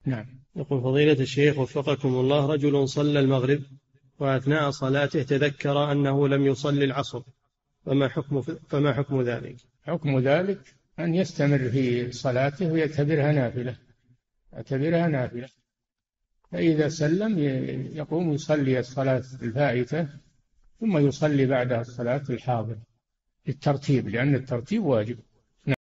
نعم. يقول فضيلة الشيخ وفقكم الله، رجل صلى المغرب وأثناء صلاته تذكر أنه لم يصلي العصر، فما حكم ذلك؟ حكم ذلك أن يستمر في صلاته ويعتبرها نافلة، يعتبرها نافلة، فإذا سلم يقوم يصلي الصلاة الفائتة ثم يصلي بعدها الصلاة الحاضرة بالترتيب، لأن الترتيب واجب.